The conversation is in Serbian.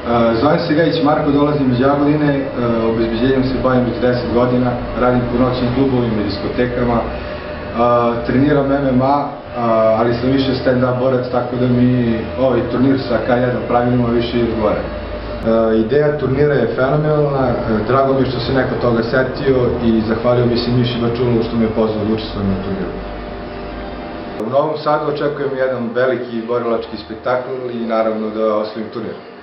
Zovem se Gajić Marko, dolazim iz Jagodine, obezbeđenjem se bavim već 10 godina, radim po noćnim klubovima i diskotekama, treniram MMA, ali sam više stand-up borac, tako da mi ovaj turnir sa K1 pravilima više odgovara. Ideja turnira je fenomenalna, drago mi je što se neko toga setio i zahvalio bi se Miši Bačulovu što me je pozvao da učestvujem na turniru. U Novom Sadu očekujem jedan veliki borilački spektakl i naravno da osvojim turnir.